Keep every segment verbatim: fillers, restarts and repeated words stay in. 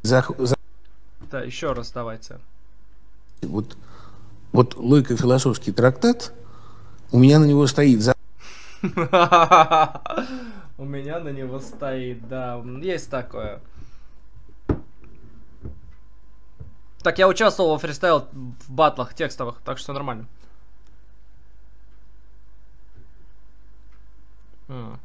За, за... Да, еще раз давайте. Вот, вот логико-философский трактат, у меня на него стоит... За... У меня на него стоит, да, есть такое. Так, я участвовал во фристайл в батлах текстовых, так что нормально. М.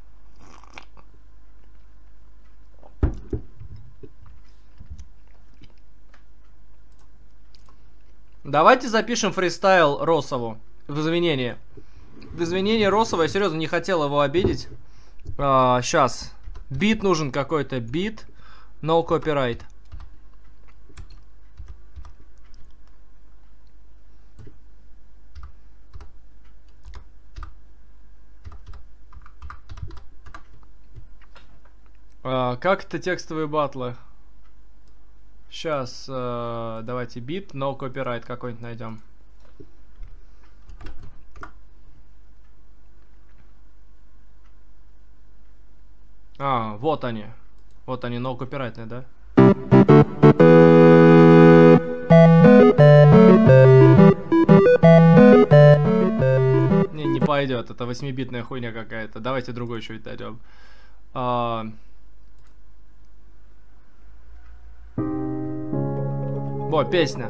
Давайте запишем фристайл Росову в извинение. В извинение Росова, я серьезно не хотел его обидеть. А, сейчас. Бит нужен какой-то. Бит. No copyright. А, как это текстовые батлы? Сейчас. А, давайте бит. No copyright какой-нибудь найдем. А, вот они. Вот они, no copyrightные, да? Не, не пойдет. Это восьмибитная хуйня какая-то. Давайте другой чуть дойдем. А... Во, песня.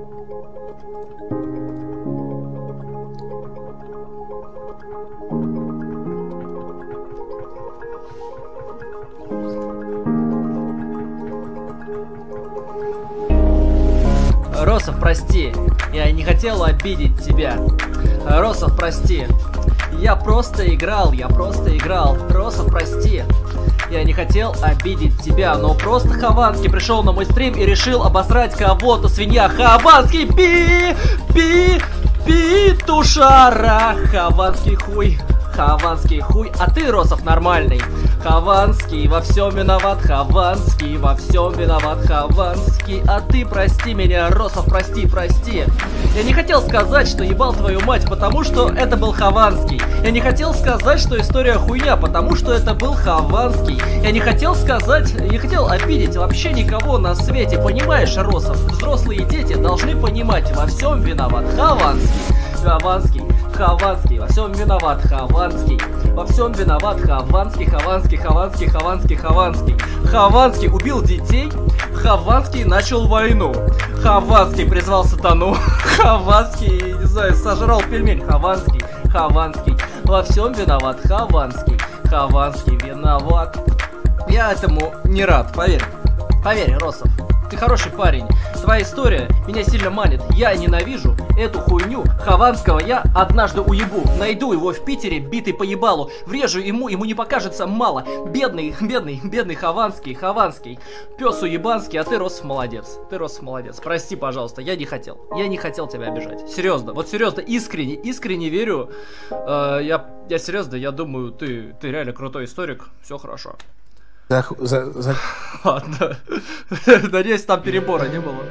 Росов, прости, я не хотел обидеть тебя. Росов, прости, я просто играл, я просто играл. Росов, прости, я не хотел обидеть тебя, но просто Хованский пришел на мой стрим и решил обосрать кого-то. Свинья Хованский, пи, пи, петушара. Хованский хуй, Хованский хуй, а ты, Росов, нормальный. Хованский во всем виноват, Хованский во всем виноват, Хованский, а ты прости меня, Росов, прости, прости. Я не хотел сказать, что ебал твою мать, потому что это был Хованский. Я не хотел сказать, что история хуйня, потому что это был Хованский. Я не хотел сказать, не хотел обидеть вообще никого на свете, понимаешь, Росов? Взрослые дети должны понимать, во всем виноват Хованский. Хованский, Хованский, во всем виноват Хованский. Во всем виноват Хованский, Хованский, Хованский, Хованский, Хованский. Хованский убил детей, Хованский начал войну. Хованский призвал сатану, Хованский, не знаю, сожрал пельмень. Хованский, Хованский, во всем виноват Хованский. Хованский виноват. Я этому не рад, поверь. Поверь, Росов, ты хороший парень. Твоя история меня сильно манит. Я ненавижу эту хуйню. Хованского я однажды уебу. Найду его в Питере, битый по ебалу. Врежу ему, ему не покажется мало. Бедный, бедный, бедный Хованский, Хованский. Пес уебанский, а ты, Росов, молодец. Ты, Росов, молодец. Прости, пожалуйста, я не хотел. Я не хотел тебя обижать. Серьезно, вот серьезно, искренне, искренне верю. Э, я, я серьезно, я думаю, ты, ты реально крутой историк. Все хорошо. За, за, за... Ладно. Надеюсь, там перебора не было.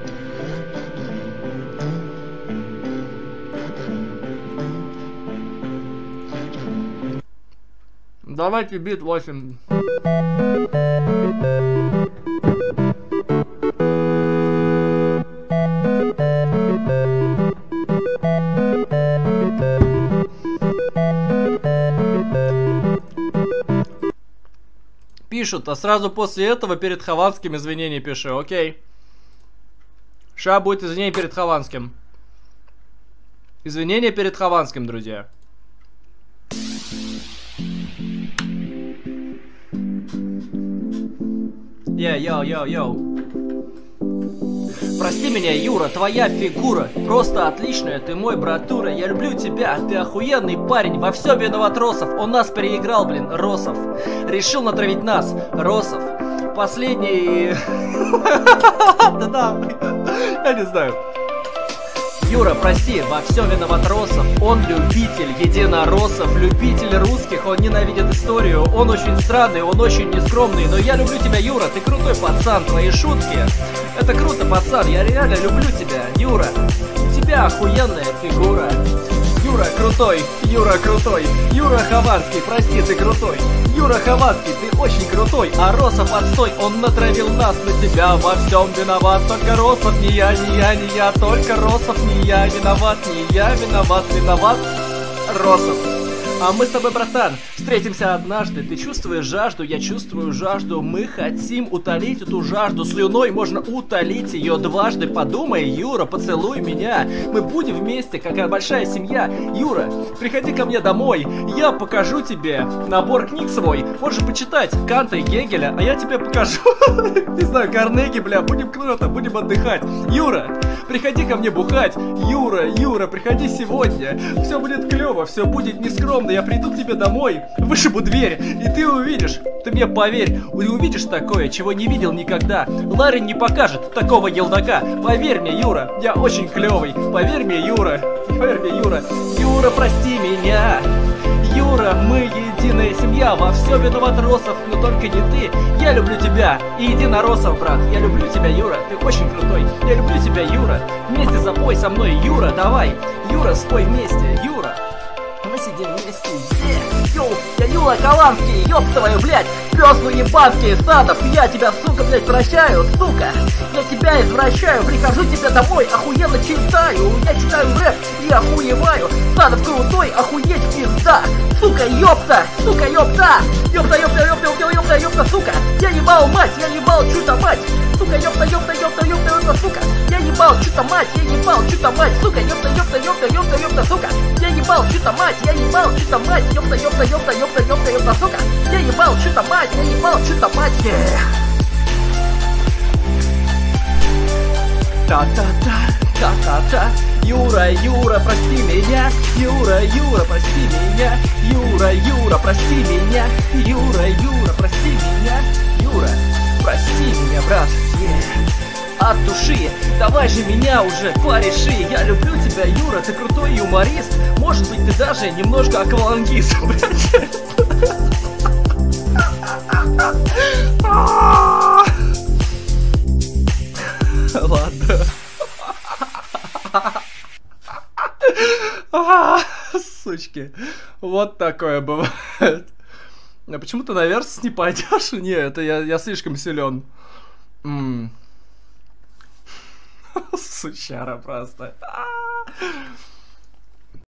Давайте бит восемь. Пишут, а сразу после этого перед Хованским извинения пиши, окей. Ща будет извинение перед Хованским. Извинения перед Хованским, друзья. Йоу-йоу-йоу-йоу. Прости меня, Юра, твоя фигура просто отличная, ты мой братура. Я люблю тебя, ты охуенный парень. Во всем виноват Росов, он нас переиграл, блин, Росов. Решил натравить нас, Росов. Последний... Да-да, я не знаю. Юра, прости, во всем виноват Росов. Он любитель единороссов, любитель русских, он ненавидит историю. Он очень странный, он очень нескромный. Но я люблю тебя, Юра, ты крутой пацан. Твои шутки, это круто, пацан. Я реально люблю тебя, Юра. У тебя охуенная фигура. Юра крутой, Юра крутой, Юра Хованский, прости, ты крутой. Юра Хованский, ты очень крутой, а Росов отстой, он натравил нас на тебя, во всем виноват только Росов, не я, не я, не я, только Росов, не я виноват, не я виноват, виноват Росов. А мы с тобой, братан, встретимся однажды. Ты чувствуешь жажду, я чувствую жажду. Мы хотим утолить эту жажду. Слюной можно утолить ее дважды. Подумай, Юра, поцелуй меня. Мы будем вместе, какая большая семья. Юра, приходи ко мне домой. Я покажу тебе набор книг свой. Можешь почитать Канта и Гегеля, а я тебе покажу, не знаю, Карнеги, бля. Будем круто, будем отдыхать. Юра, приходи ко мне бухать. Юра, Юра, приходи сегодня. Все будет клево, все будет нескромно. Я приду к тебе домой, вышибу дверь, и ты увидишь, ты мне поверь, ты увидишь такое, чего не видел никогда. Ларин не покажет такого елдака. Поверь мне, Юра, я очень клевый. Поверь мне, Юра, поверь мне, Юра. Юра, прости меня. Юра, мы единая семья, во всем виноват Росов, но только не ты. Я люблю тебя, и иди на Росов, брат. Я люблю тебя, Юра, ты очень крутой. Я люблю тебя, Юра. Вместе запой со мной, Юра, давай. Юра, спой вместе, Юра. Мы сидим вместе, yeah. Йоу, я Юра Хованский, ёб твою, блядь, пёслу ебанский, Садов, я тебя, сука, блядь, прощаю, сука. Я тебя извращаю, прихожу тебе домой, охуенно читаю. Я читаю рэп и охуеваю. Садов крутой, охуеть пизда. Сука, ёпта, сука, ёпта. Ёпта, ёпта, ёпта, ёпта, ёпта, ёпта, сука. Я ебал мать, я ебал чью-то мать. Сука, ёпта, ёпта, ёпта, ёпта, ёпта, сука. Я ебал чью-то мать, я ебал чью-то мать. Сука, ёпта, ёпта, ёпта, ёпта, ёпта, сука. Я ебал чью-то мать, я ебал чью-то мать. Ёпта, ёпта, ёпта, ёпта, ёпта, ёпта, сука. Я ебал чью-то мать, я ебал чью-то мать. Та-та-та, та-та-та. Юра, Юра, прости меня. Юра, Юра, прости меня. Юра, Юра, прости меня. Юра, Юра, прости меня. Юра, прости меня, брат. Yeah. От души, давай же меня уже пореши. Я люблю тебя, Юра, ты крутой юморист. Может быть, ты даже немножко аквалангист, блядь. Ладно. Сучки. Вот такое бывает. А почему ты на версус не пойдешь? Не, это я, я слишком силен. М-м. Сучара просто.